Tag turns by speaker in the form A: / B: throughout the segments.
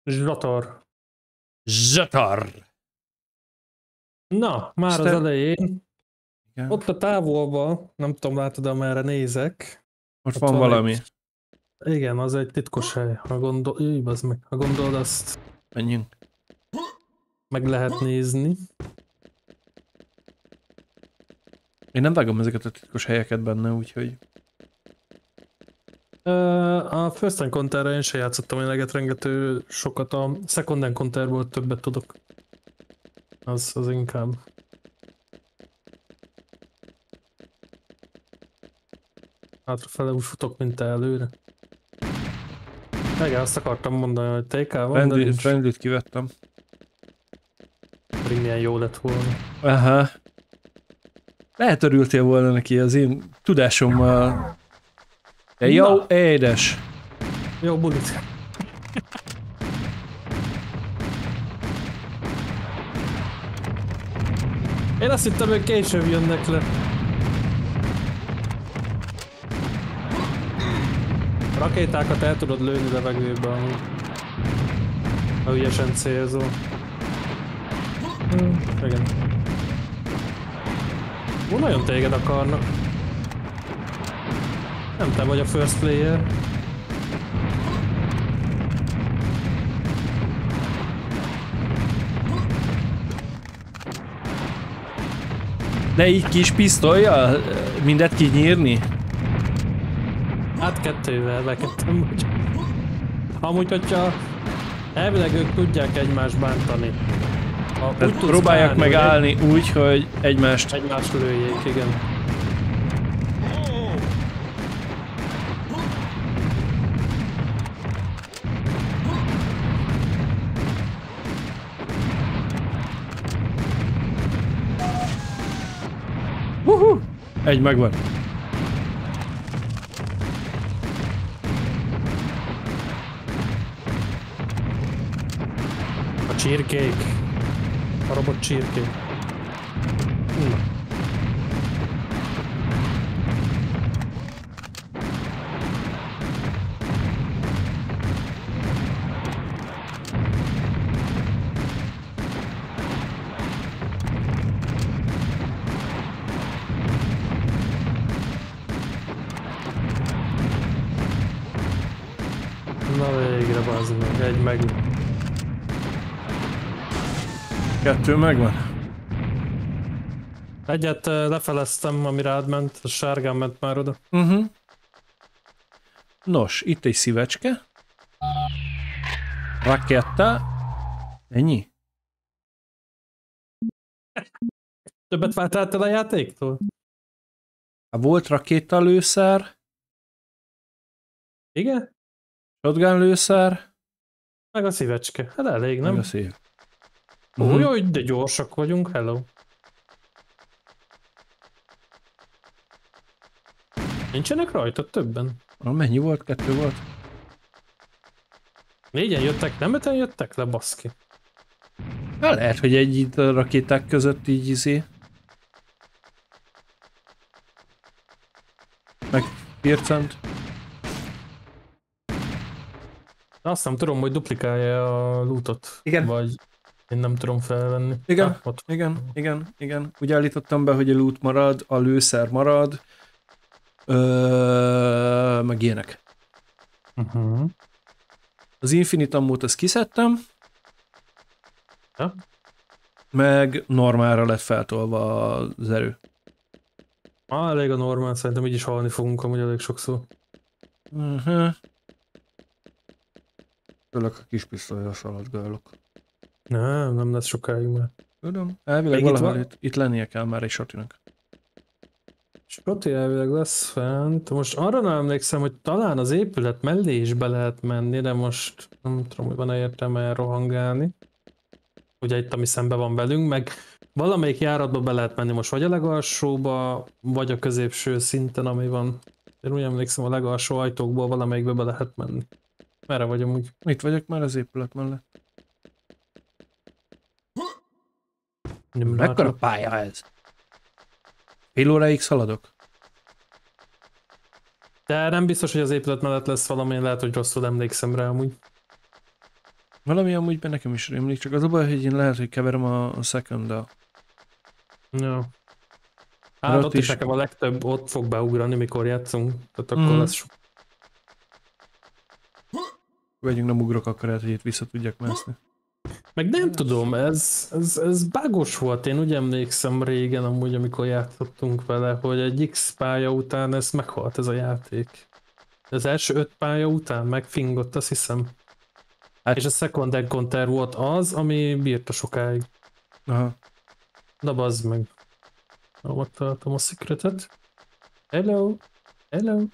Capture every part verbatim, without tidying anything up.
A: Zsatar.
B: Zsatar!
A: Na, már
B: Te...
A: az elején,
B: Igen.
A: ott a távolba, nem tudom, látod, amerre nézek.
B: Ott,
A: Ott
B: van, van valami.
A: egy... Igen, az egy titkos hely. Ha gondol... Jöjj, bazd meg. Ha gondolod, azt
B: Menjünk.
A: meg lehet nézni.
B: Én nem vágom ezeket a titkos helyeket benne, úgyhogy...
A: A First Encounter-re én se játszottam eleget, rengető sokat, a Second Encounterból többet tudok. Az, az inkább. Hátrafele úgy futok, mint te előre. Igen, azt akartam mondani, hogy té ká van, de nincs.
B: Friendlyt kivettem.
A: Pedig milyen jó lett volna.
B: Aha. Lehet örültél volna neki az én tudásommal. De jó,
A: Na.
B: édes.
A: Jó bulit. Én azt hittem, hogy később jönnek le. A rakétákat el tudod lőni levegőbe, amúgy. Ha ügyesen célzol. Hm, igen. Ó, nagyon téged akarnak. Nem te vagy a first player.
B: De így kis pisztolya mindet kinyírni?
A: Hát kettővel bekedtem, hogy... Amúgy, hogyha elvileg ők tudják egymást bántani. Ha
B: úgy próbálják bánni, meg állni úgy, hogy egymást...
A: Egymást lőjék, igen.
B: Uhu! Egy megvan.
A: A csirkék. A robot csirkék. Na. Na végre, bazd meg, egy meg.
B: Kettő megvan.
A: Egyet uh, lefeleztem, ami rád ment, a sárgán ment már oda.
B: Uh-huh. Nos, itt egy szívecske. Raketta. Ennyi?
A: Többet váltál a játéktól?
B: Volt rakétalőszer.
A: Igen?
B: Shotgun lőszer.
A: Meg a szívecske. Hát elég, nem?
B: Meg a szív.
A: Ó,
B: Uh-huh.
A: jó, de gyorsak vagyunk, hello. Nincsenek rajta többen?
B: Mennyi volt? Kettő volt?
A: Négyen jöttek, nem öten jöttek le, baszki.
B: Hát lehet, hogy egy itt a rakéták között így izé. Meg pircent.
A: Azt nem tudom, hogy duplikálja a lootot.
B: Igen.
A: Vagy én nem tudom felvenni.
B: Igen,
A: ah, ott.
B: igen, igen, igen. Ugye állítottam be, hogy a loot marad, a lőszer marad, ö, meg ilyenek.
A: Uh-huh.
B: Az Infinite Ammót azt kiszedtem,
A: Ja?
B: meg normálra lett feltolva az erő.
A: Ah, elég a normál, szerintem így is halni fogunk amúgy elég sokszor.
B: Uh-huh. Főleg a kis pisztolyra szaladgálok.
A: Nem, nem lesz sokáig már.
B: Tudom, elvileg
A: Még
B: valahol
A: itt,
B: itt, itt lennie kell már egy sotinak.
A: Skoti elvileg lesz fent. Most arra nem emlékszem, hogy talán az épület mellé is be lehet menni, de most nem tudom, hogy van-e értelme elrohangálni. Ugye itt, ami szembe van velünk, meg valamelyik járatba be lehet menni most, vagy a legalsóba, vagy a középső szinten, ami van. Én úgy emlékszem, a legalsó ajtókból valamelyikbe be lehet menni. Merre vagy amúgy?
B: Itt vagyok már az épület mellett. Mekkora pálya ez? Fél óráig szaladok?
A: De nem biztos, hogy az épület mellett lesz valami, lehet, hogy rosszul emlékszem rá amúgy.
B: Valami amúgy be nekem is rémlik, csak az a baj, hogy én lehet, hogy keverem a, a second-dal.
A: Ja. Hát
B: ott
A: ott is
B: is-
A: nekem a legtöbb ott fog beugrani, mikor játszunk. Tehát akkor
B: Mhm.
A: lesz sok.
B: Vegyünk nem ugrok, akkor lehet, hogy itt vissza tudjak mászni.
A: Meg nem tudom, ez, ez, ez bugos volt. Én úgy emlékszem régen amúgy, amikor játszottunk vele, hogy egy X pálya után ez meghalt ez a játék. Az első öt pálya után megfingott, azt hiszem.
B: Hát-
A: És a second encounter volt az, ami bírta sokáig.
B: Aha.
A: Na bazd meg. Na, megtaláltam a secretet. Hello. Hello.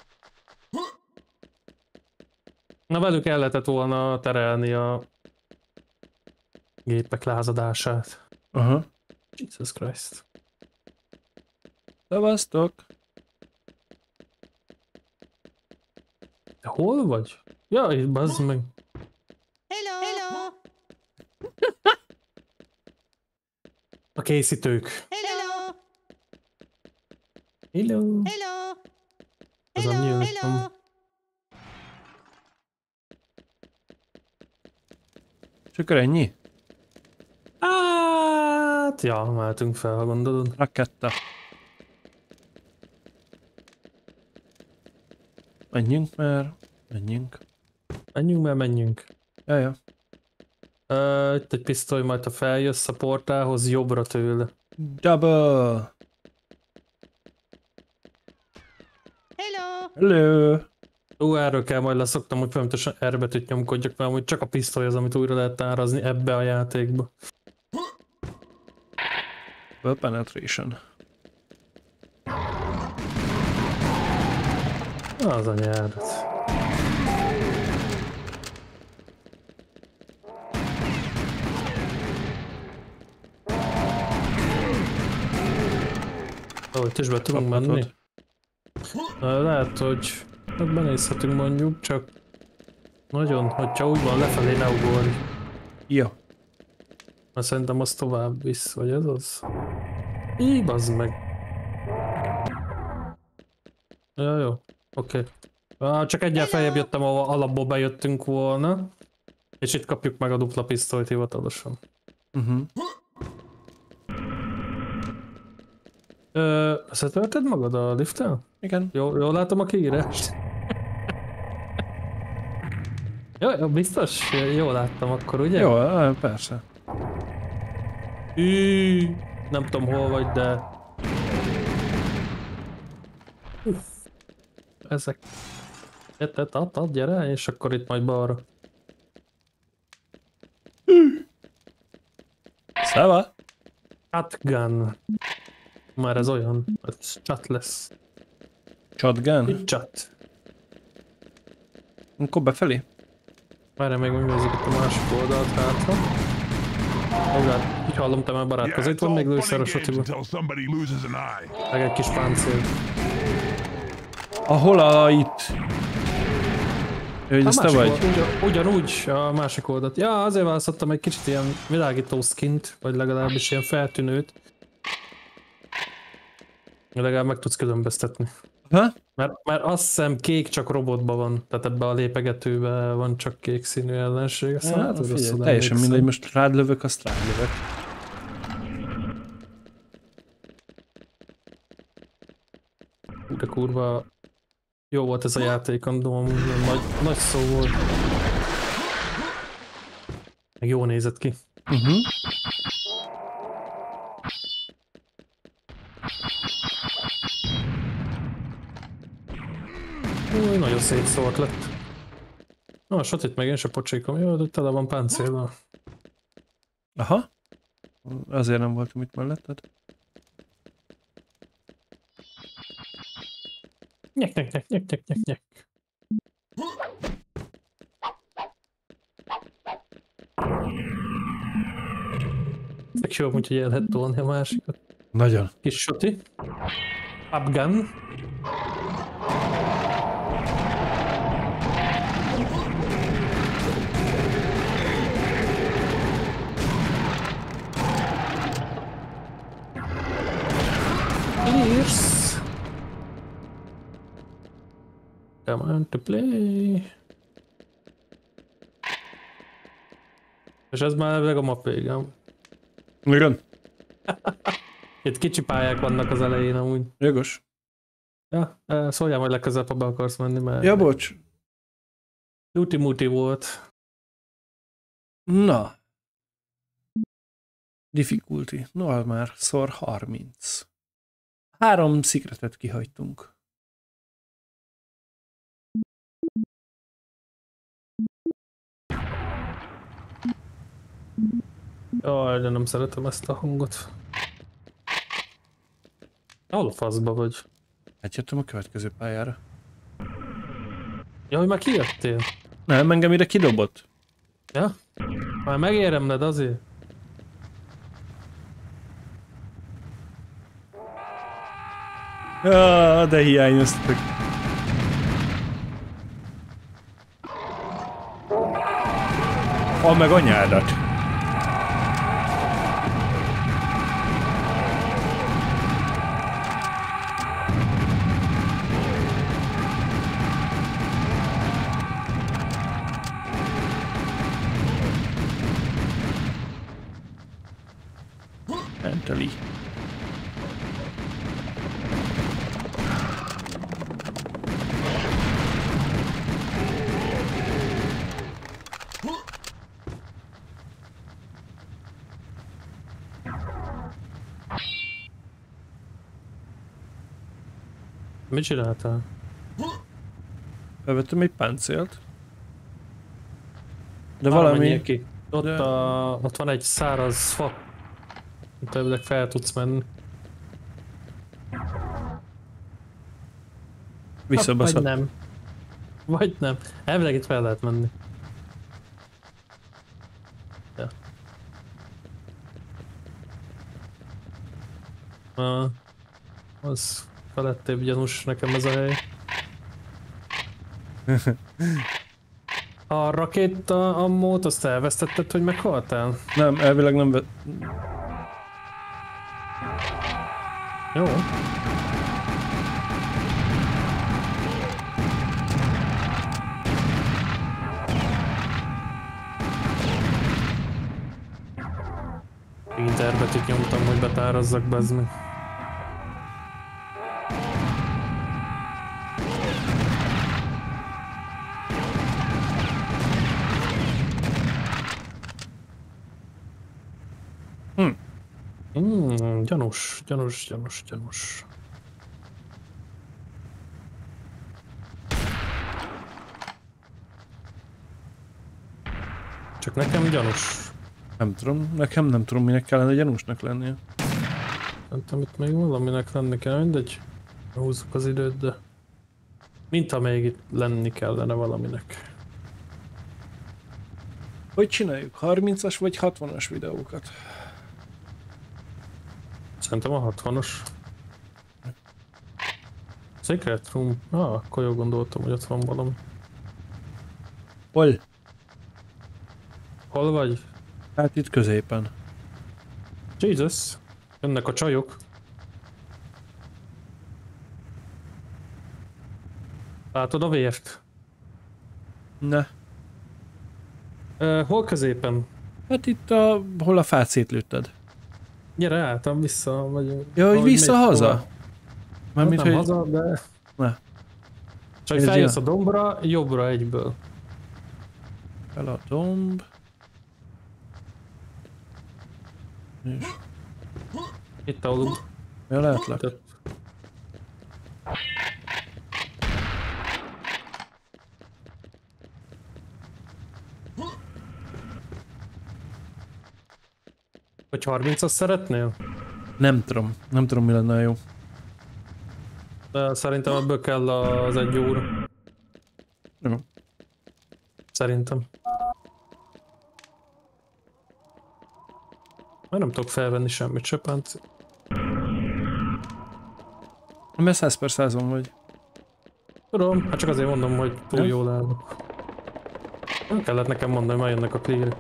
A: Na velük el lehetett volna terelni a gépek lázadását.
B: Aha.
A: Jesus Christ.
B: Szevasztok!
A: Te hol vagy? Jaj, bazd meg.
C: Hello. Hello.
A: A készítők.
C: Hello.
A: Hello.
C: Hello.
A: Az a
C: Hello.
A: nyílt.
C: Hello.
B: És akkor ennyi?
A: Hát, ja, mehetünk fel, ha gondolod.
B: Raketta. Menjünk már. Menjünk.
A: Menjünk, mert menjünk.
B: Jaja.
A: Uh, itt egy pisztoly, majd ha feljössz a portához, jobbra tőle.
B: Double!
C: Hello.
B: Hello!
A: Ó, erről kell majd leszoktam, hogy folyamatosan R betűt nyomkodjak, mert hogy csak a pisztoly az, amit újra lehet árazni ebbe a játékba.
B: Well, penetration.
A: Az a nyelvet. Ó, itt is be tudunk
B: Kaphatod.
A: menni. Na, lehet, hogy hát benézhetünk mondjuk, csak nagyon, hogyha úgy van, lefelé ne ugorj.
B: Jó.
A: Mert szerintem az tovább visz, vagy ez az? Így, bazd meg. Ja, jó. Oké. Okay. Ah, csak egyen feljebb jöttem, ahol alapból bejöttünk volna. És itt kapjuk meg a dupla pisztolyt hivatalosan.
B: Uh-huh.
A: Ö, összetörted magad a lifttel?
B: Igen.
A: Jó, jól látom a kiírást. Jó, jó, biztos? Jól láttam akkor, ugye?
B: Jó, á, persze.
A: Hű, nem tudom hol vagy, de... Uff. Ezek... Tett, add, add, gyere, és akkor itt majd balra.
B: Szeva!
A: Shotgun. Már ez olyan, ez chat lesz.
B: Shotgun?
A: Itt chat.
B: Akkor befelé?
A: Várjál meg, megnézzük itt a másik oldalt hátra. Hozzá, így hallom, te már barátkozol. Itt van még lőszer a sotiba. Meg egy kis páncél.
B: Ahol a itt? Hogy
A: A
B: ez te
A: másik
B: vagy?
A: old- ugyan, ugyanúgy a másik oldalt. Ja, azért választottam egy kicsit ilyen világító skint, vagy legalábbis ilyen feltűnőt. Legalább meg tudsz különböztetni.
B: Ha?
A: Mert, mert azt hiszem kék csak robotban van, tehát ebbe a lépegetőben van csak kék színű ellenség. Aztán
B: Hát,
A: hát, hogy
B: figyelj,
A: rosszul
B: teljesen
A: emlékszem.
B: mindegy, most rád lövök, azt rád lövök.
A: Hú, de kurva jó volt ez a játék, andom, nagy, nagy szó volt. Meg jó nézett ki.
B: Uh-huh.
A: Új, nagyon szétszólt lett. Na, a sotit meg én se pocsékom. Jó, de tele van páncéllal.
B: Aha. Azért nem voltam itt melletted.
A: Nyek, nyek, nyek, nyek, nyek, nyek, nyek. Tök jó, úgyhogy el lehet tolni a másikat.
B: Nagyon.
A: Kis soti. Upgun. Here's. Come on to play. És ez már elvileg a map vége.
B: Igen.
A: Itt kicsi pályák vannak az elején amúgy.
B: Jogos.
A: Ja, eh, szóljál majd legközelebb, ha be akarsz menni, mert
B: Ja, bocs.
A: Tuti-muti volt.
B: Na. Difficulty. No, már szor harminc. Három szikretet kihagytunk.
A: Jaj, de nem szeretem ezt a hangot. Hol a faszba vagy?
B: Hát jöttem a következő pályára.
A: Jaj, már kijöttél?
B: Nem, engem ide kidobott.
A: Ja? Már megéremled azért?
B: Ja, de hiányoztak. Al meg anyádat. Mentally.
A: Mit csináltál?
B: Bevettem egy páncélt. De
A: Arra
B: valami...
A: menjél ki. Ott,
B: de-
A: a, ott van egy száraz fa. Itt elvileg fel tudsz menni. Vagy
B: Visszabaszott.
A: nem. Vagy nem. Elvileg itt fel lehet menni. Ja. Ah, az felettébb gyanús nekem ez a hely. A rakéta ammót azt elvesztetted, hogy meghaltál?
B: Nem, elvileg nem vett...
A: Jó. Interbetűt nyomtam, hogy betárazzak, bezd meg.
B: Hm.
A: Hmm, gyanús, gyanús, gyanús, gyanús. Csak nekem gyanús.
B: Nem tudom, nekem nem tudom, minek kellene gyanúsnak lennie.
A: Nem tudom, itt még valaminek lenni kell, mindegy. Húzzuk az időt, de... Mint ha még itt lenni kellene valaminek.
B: Hogy csináljuk? harmincas vagy hatvanas videókat?
A: Szerintem a hatvanas. Secret Room. Ah, akkor jól gondoltam, hogy ott van valami.
B: Hol?
A: Hol vagy?
B: Hát itt középen.
A: Jesus. Jönnek a csajok. Látod a vért?
B: Ne.
A: Uh, hol középen?
B: Hát itt a... hol a fát szétlőtted.
A: Gyere, álltam vissza, vagy...
B: Ja, hogy
A: ahogy
B: vissza-haza?
A: mész tovább.
B: Mármint,
A: Hát nem
B: hogy...
A: haza, de...
B: Ne.
A: Csak
B: Ez
A: feljössz a
B: ilyen.
A: dombra, jobbra egyből.
B: Fel a domb. És...
A: Itt alul.
B: Ja, látlak.
A: Itt. Hogy harmincas szeretnél?
B: Nem tudom. Nem tudom, mi lenne jó.
A: De szerintem ebből kell az egy óra.
B: Jó.
A: Szerintem. Már nem tudok felvenni semmit se, Pánci.
B: Mert száz per százon vagy.
A: Tudom, hát csak azért mondom, hogy túl
B: Ja.
A: jól állok. Nem kellett nekem mondani, hogy már jönnek a clear.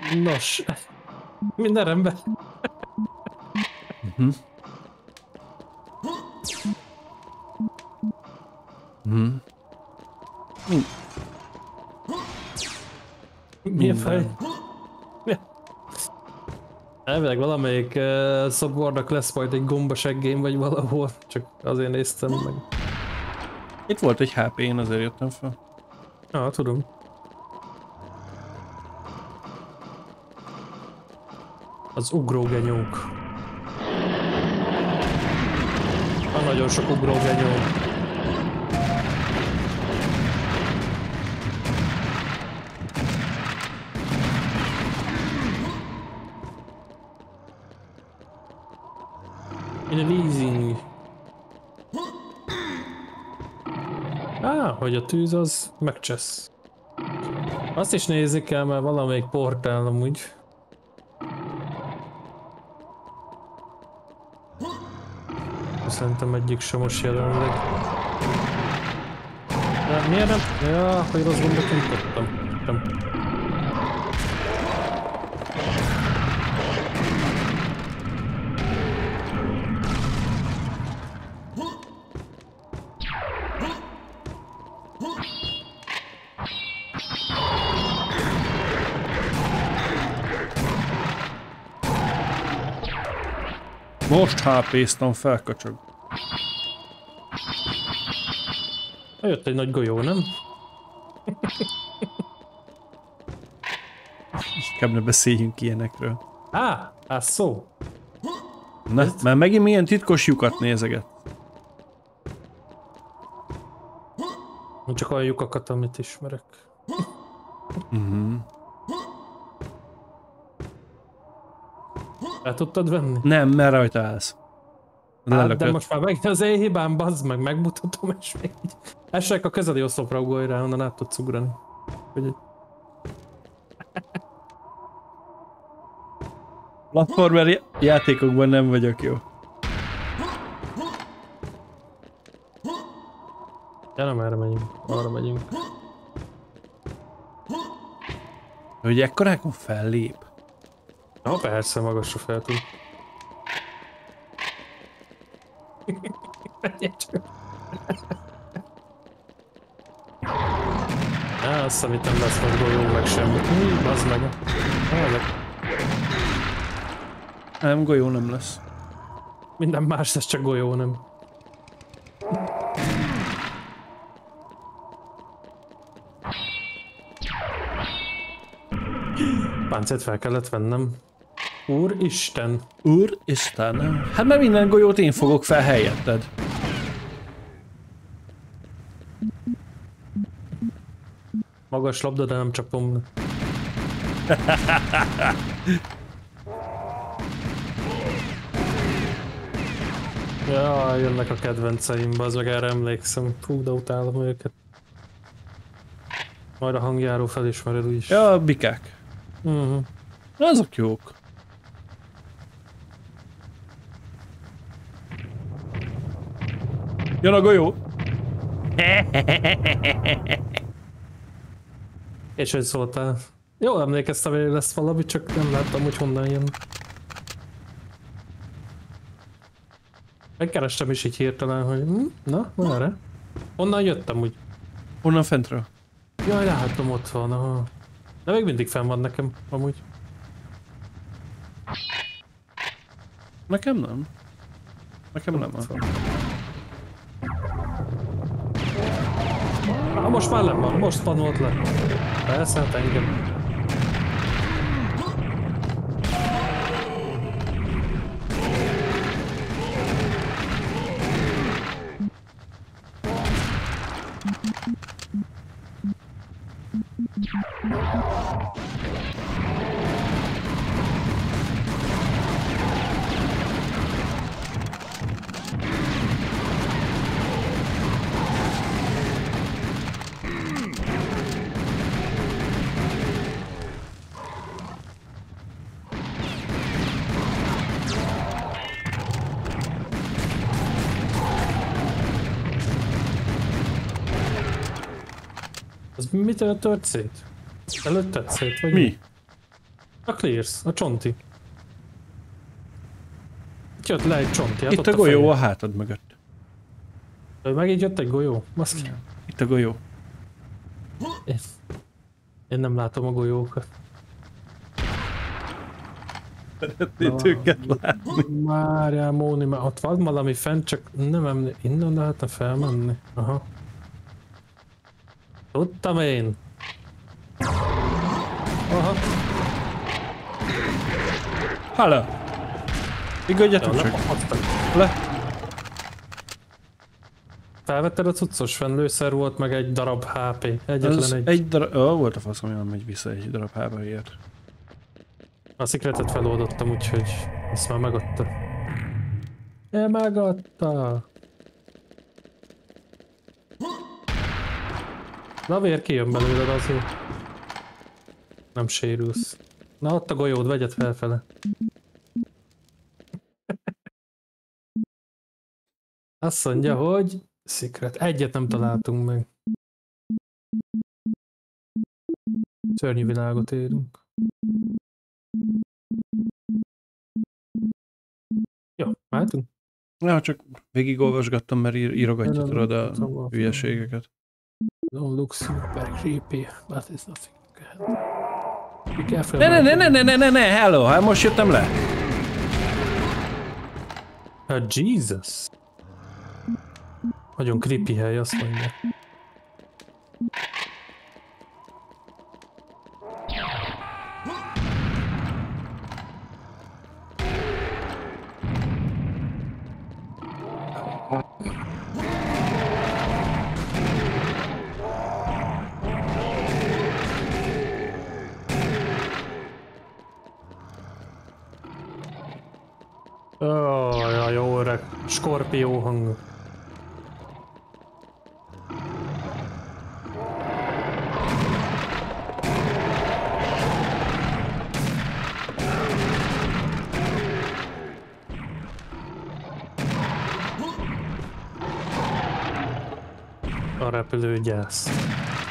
A: Nos, minden rendben.
B: Uh-huh. Uh-huh. Mi?
A: Milyen fej? Elvileg valamelyik uh, szobornak lesz majd egy gomba seggém vagy valahol, csak azért néztem meg.
B: Itt volt egy há pé, én azért jöttem fel.
A: Ah, tudom. Az ugrógenyók. Van nagyon sok ugrógenyó. In a leasing. Á, hogy a tűz az megcsesz. Azt is nézni kell, mert valamelyik portál amúgy. Szerintem egyik sem most jelenleg. De miért nem? Ja, hogy rossz gombot nyitottam. Nem.
B: Most há péztem, felkacsog.
A: Jött egy nagy golyó, nem?
B: Inkább ne beszéljünk ilyenekről.
A: Á, á szó.
B: Na, már megint milyen titkos lyukat nézeget.
A: Csak olyan lyukakat, amit ismerek.
B: Uh-huh.
A: El tudtad venni?
B: Nem, mert rajta állsz.
A: Hát, de most már megint az én hibám, bazd meg, megmutatom, és még így. Esek a közeli oszlopra ugolj rá, onnan át tudsz ugrani. Hogy...
B: Platformer játékokban nem vagyok jó.
A: Ja, nem erre megyünk, arra megyünk.
B: Hogy ekkorákon fellép.
A: Na persze, magasra fel tud. Á, azt hiszem, itt nem lesz majd golyó meg semmit. Mi? Bazd meg. Ezek.
B: Nem, golyó nem lesz.
A: Minden más lesz, csak golyó nem. Páncélt fel kellett vennem. Úristen!
B: Úristen! Hát mert minden golyót én fogok fel helyetted.
A: Magas labda, de nem csapom le. Ja, jönnek a kedvenceim, az meg erre emlékszem. Fú, de utálom őket. Majd a hangjáró felismered úgyis.
B: Ja, a bikák.
A: Uh-huh.
B: Azok jók. Jön a golyó.
A: És hogy szóltál? Jól emlékeztem, hogy lesz valami, csak nem láttam, hogy honnan jön. Megkerestem is így hirtelen, hogy hm, na, merre? Honnan jöttem úgy?
B: Honnan fentről?
A: Jaj, látom, ott van, aha. De még mindig fenn van nekem, amúgy.
B: Nekem nem. Nekem nem van.
A: Ah, most már nem van, most panolt le. Persze, hát engem. Az mitől tört szét? Előtted szét, vagy
B: Mi?
A: A Clears, a csonti. Itt jött le egy csonti, hát
B: Itt
A: ott
B: a golyó
A: feje.
B: a hátad mögött.
A: Meg így jött egy golyó? Baszki.
B: Itt a golyó.
A: Én, én nem látom a golyókat.
B: Szeretnéd őket látni.
A: Várjál, Móni, már ott van valami fent, csak nem emlékszem. Innen lehetne felmenni? Aha. Tudtam én. Aha.
B: Hala! Igadjatok
A: Ja,
B: csak.
A: lepapasztak.
B: Le.
A: Felvetted a cuccos fennlőszer volt, meg egy darab há pé. Egyetlen
B: Az
A: egy.
B: egy darab... Ó, volt a faszom, hogy nem megy vissza egy darab hábaért.
A: A szikretet feloldottam, úgyhogy ezt már megadta. É, megadta. Na, vér kijön belőled azért. Nem sérülsz. Na, ott a golyód, vegyed felfele. Azt mondja, hogy szikret. Egyet nem találtunk meg. Szörnyű világot érünk. Jó, mehetünk?
B: Ja, csak végigolvasgattam, mert ír- írogatja
A: Nem,
B: tudod a
A: tudom,
B: hülyeségeket.
A: Don't look super creepy, but it's nothing to get. Be careful.
B: Ne, ne, ne, ne, ne, ne, ne, ne, hello, hát most jöttem le.
A: Hát Jesus. Nagyon creepy hely, azt mondja. Oh, ja, jó öreg skorpió hang. A repülő gyász.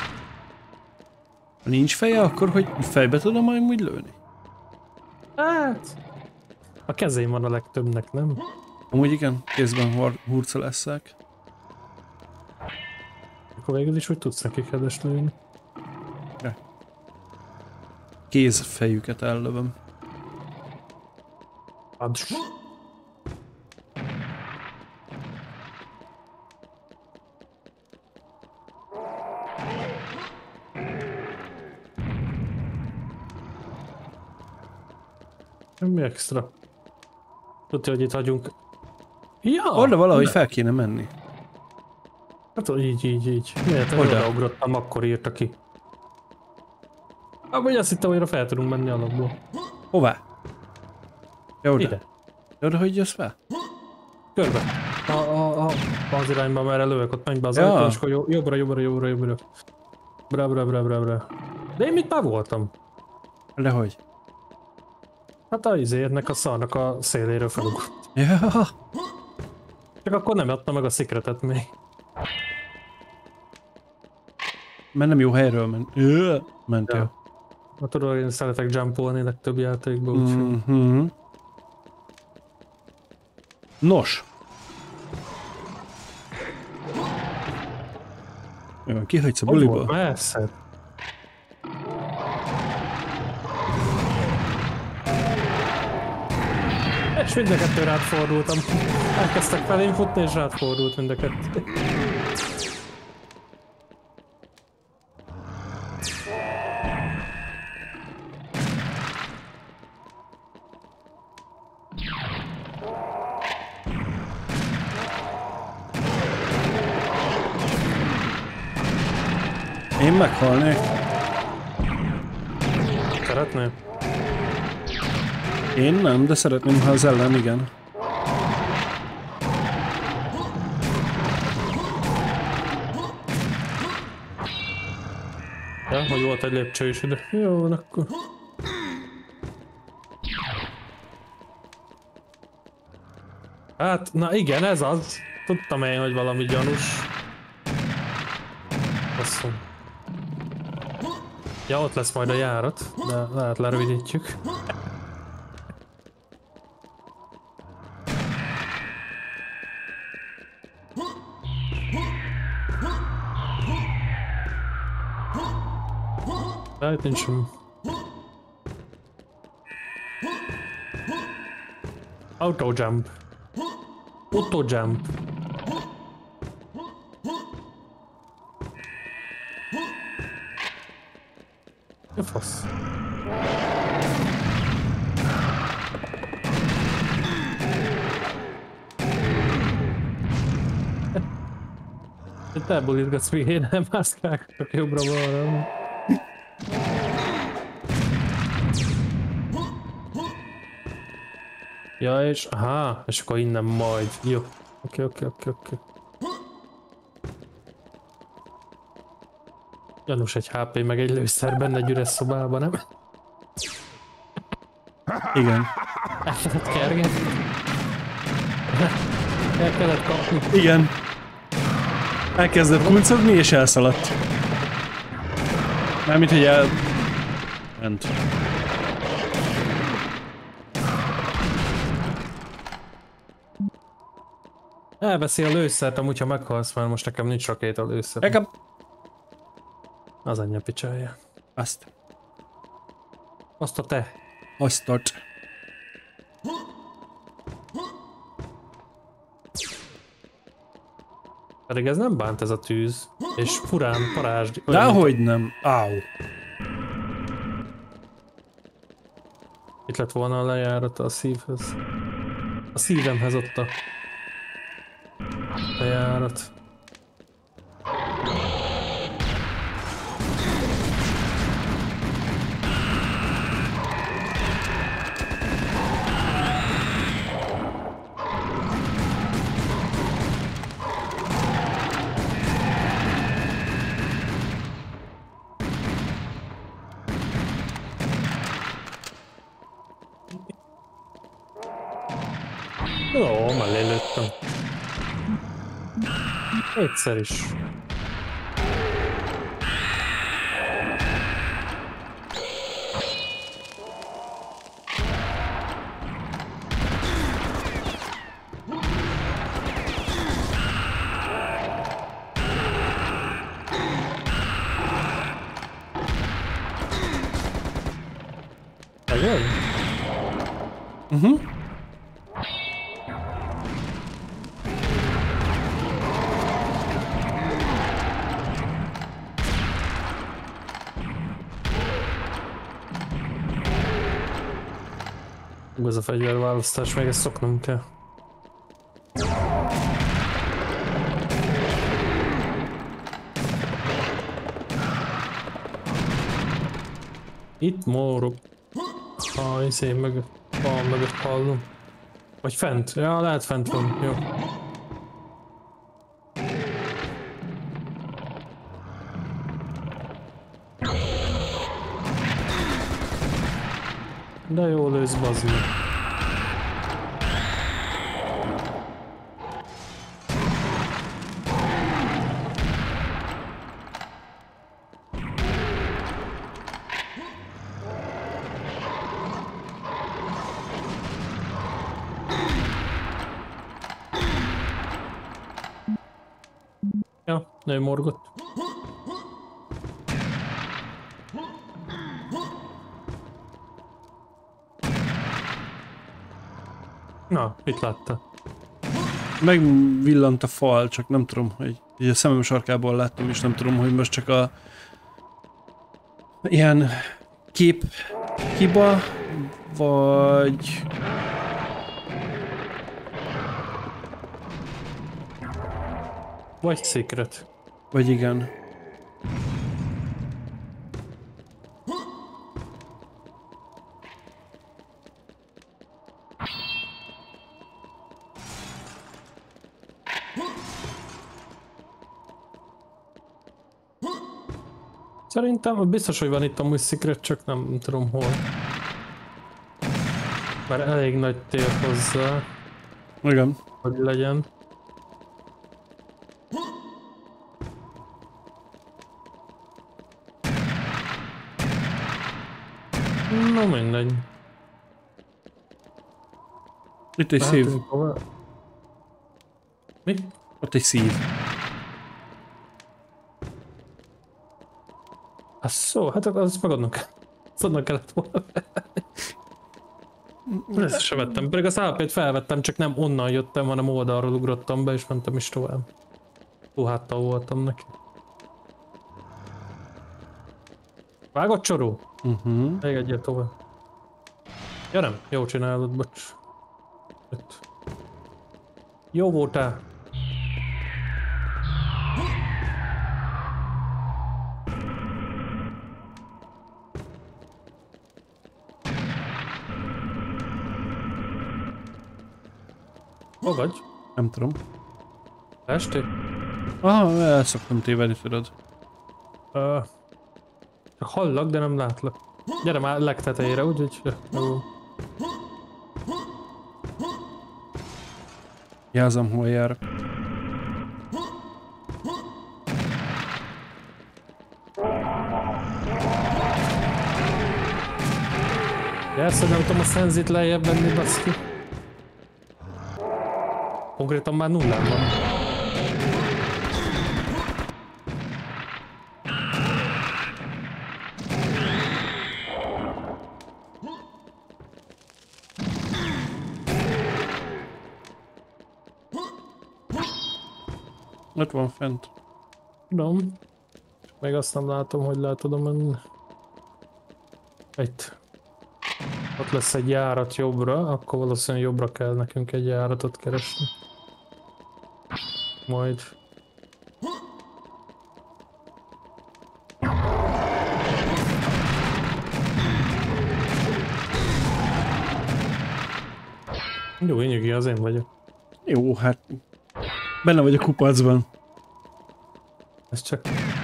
B: Ha nincs feje, akkor hogy fejbe tudom majd úgy lőni?
A: Hát... A kezén van a legtöbbnek, nem?
B: Amúgy igen, kézben hurca leszek.
A: Akkor végül is úgy tudsz nekik hedes lőni.
B: Kézfejüket ellövöm.
A: Add. Mi extra? Tudja, hogy itt hagyunk. Ja!
B: Oda valahogy
A: ne.
B: fel kéne menni.
A: Hát így, így, így. Miért
B: Oda.
A: odaugrottam, akkor írta ki. Amúgy azt hittem, hogy fel tudunk menni alapból.
B: Hová? Ja, oda.
A: Ide.
B: De oda, hogy jössz fel?
A: Körbe. A, a, a, az irányba, merre lövök, ott menj be az
B: Ja.
A: ajtón, és akkor jó- jobbra, jobbra, jobbra, jobbra. Bra, bra, bra, bra, bra. De én itt már voltam.
B: Dehogy?
A: Hát a izérnek a szarnak a széléről felugrott.
B: Ja.
A: Csak akkor nem adta meg a szikretet még.
B: Mert nem jó helyről ment. Ö, mentél.
A: Ja. Hát tudod, én szeretek jumpolni legtöbb játékban, úgyhogy...
B: Mhm. Nos. Jó, kihagysz a
A: Hogy volt?
B: buliból?
A: Persze. És mind a kettő rád fordultam. Elkezdtek felém futni, és rád fordult mind a kettő.
B: Én meghalnék.
A: Szeretnél?
B: Én nem, de szeretném, ha az ellen igen.
A: Ja, hogy volt egy lépcső is ide. Jó, van akkor. Hát, na igen, ez az. Tudtam én, hogy valami gyanús. Azt mondom. Ja, ott lesz majd a járat, de lehet lerövidítjük. De itt nincs semmi. Auto jump. Auto jump. Mi fasz? Te bulizgatsz még én, nem mászkálok, csak jobbra-balra. Ja, és aha, és akkor innen majd. Jó. Oké, oké, oké, oké. Janus egy há pé meg egy lőszer benne egy üres szobában, nem?
B: Igen.
A: El kellett kergetni. El kellett kapni.
B: Igen. Elkezdett kulcogni és elszaladt. Mármint, hogy el... ment.
A: Elveszi a lőszert, amúgy ha meghalsz, mert most nekem nincs rakéta lőszer.
B: Nekem...
A: Az anyja picsája.
B: Azt.
A: Azt a te.
B: Azt tart.
A: Pedig ez nem bánt ez a tűz. És furán parázsdi.
B: Dehogy nem. Áú.
A: Itt lett volna a lejárata a szívhez. A szívemhez ott a lejárat. Jó, mellé lőttem. Egyszer is. Megvan?
B: Uh-huh.
A: Ez a fegyverválasztás, még ezt szoknom kell. Itt mórok. Ah, izé mögött. Fal mögött hallom. Vagy fent. Ja, lehet fent van. Jó. De jó lősz, bazd meg. Ja, ő morgott. Na, itt látta.
B: Megvillant a fal, csak nem tudom, hogy... Így a szemem sarkából láttam, és nem tudom, hogy most csak a... ilyen kép hiba, vagy...
A: Vagy secret.
B: Vagy igen.
A: Szerintem biztos, hogy van itt amúgy secret, csak nem tudom hol. Mert elég nagy tér hozzá,
B: Igen.
A: hogy legyen. No mindegy.
B: Itt egy szív.
A: Mehetünk tovább. Mi?
B: Ott egy szív.
A: Hát szó, hát az magadnak. Szadnak kellett volna. Ezt sem vettem, pedig az á pét felvettem, csak nem onnan jöttem, hanem oldalról ugrottam be, és mentem is tovább. Hú, háttal voltam neki. Vágott csoró?
B: Uh-huh.
A: Még egyet tovább. Ja nem, jó csinálod, bocs. Itt. Jó voltál. Hol vagy?
B: Nem tudom.
A: Estél?
B: Ah, el szoktam tévedni, tudod.
A: Uh, csak hallak, de nem látlak. Gyere már legtetejére, úgyhogy... Jó.
B: Jelzem, hol járok.
A: Persze, nem tudom a szenzit lejjebb venni, baszki. Konkrétan már nullán van.
B: Ott van fent.
A: Tudom. Még azt nem látom, hogy lehet oda menni. Itt. Ott lesz egy járat jobbra, akkor valószínűleg jobbra kell nekünk egy járatot keresni. Majd. Jó, nyugi, az én vagyok.
B: Jó, hát... Benne vagy a kupacban.
A: Ez csak...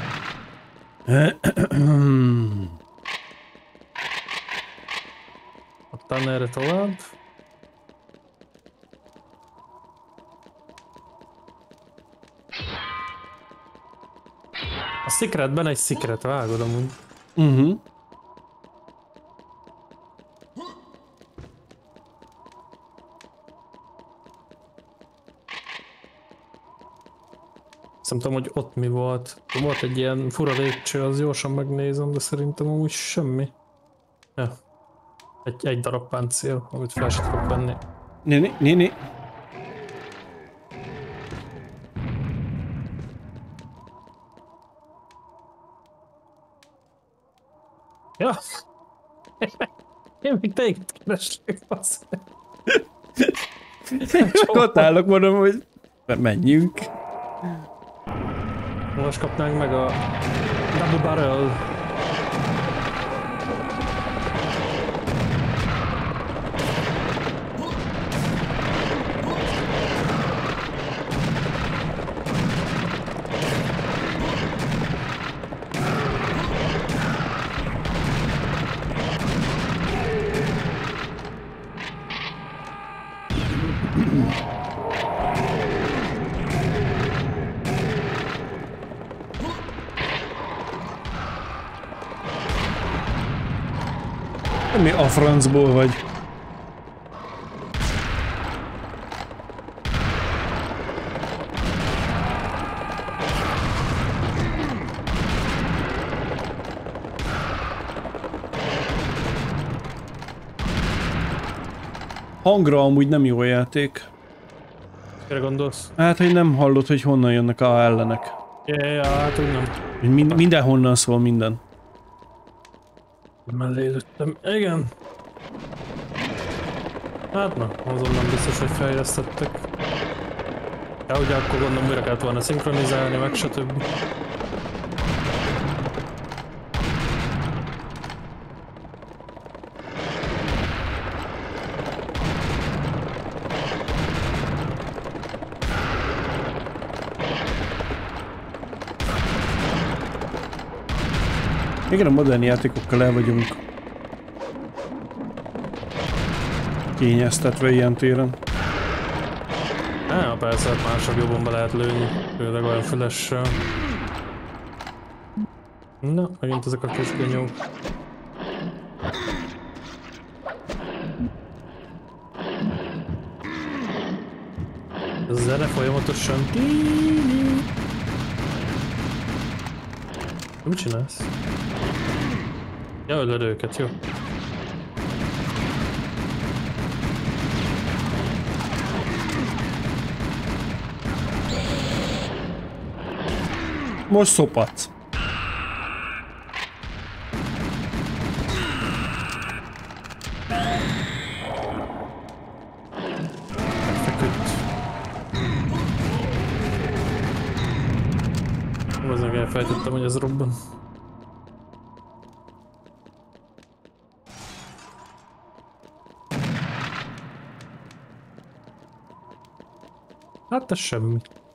A: Aztán erre tovább. A secretben egy secret, vágod amúgy.
B: Uh-huh.
A: Nem tudom, hogy ott mi volt. Volt egy ilyen fura lépcső, az gyorsan megnézem, de szerintem amúgy semmi. Ja. Egy, egy darab páncél, amit fel sem tudok venni.
B: Néni, néni.
A: Ja! Én még téged kereslek, bassz.
B: Csak ott állok, mondom, hogy menjünk.
A: Most kapnánk meg a double barrel.
B: Mi a francból vagy? Hangra amúgy nem jó a játék.
A: Mire gondolsz?
B: Hát, hogy nem hallod, hogy honnan jönnek a ellenek.
A: Ja, ja, hát úgy nem.
B: Mind, mindenhonnan szól minden.
A: Mellé lőttem. Igen. Hát na, azon nem biztos, hogy fejlesztettek. Ja, ugye akkor gondolom újra kellett volna szinkronizálni, meg stb.
B: Igen, a modern játékokkal el vagyunk kényeztetve ilyen téren.
A: Á, persze, hát mások jobban be lehet lőni, főleg olyan fülessel. Na, megint ezek a kis genyók. zene folyamatosan. Mit csinálsz? Ja, ölöd őket, jó.
B: Most szopadsz.
A: Feküdt. Hozzá elfejtettem, hogy ez robban. Hát ez semmi.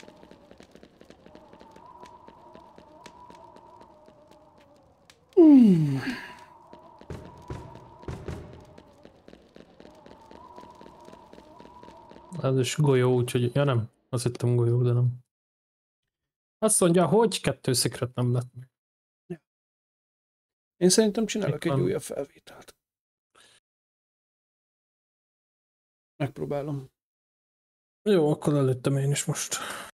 B: Mm.
A: Ez is golyó, úgyhogy... Ja nem, azt hittem golyó, de nem. Azt mondja, hogy kettő szikret nem lett meg.
B: Én szerintem csinálok
A: Itt
B: egy
A: van.
B: újabb felvételt. Megpróbálom.
A: Jó, akkor előttem én is most.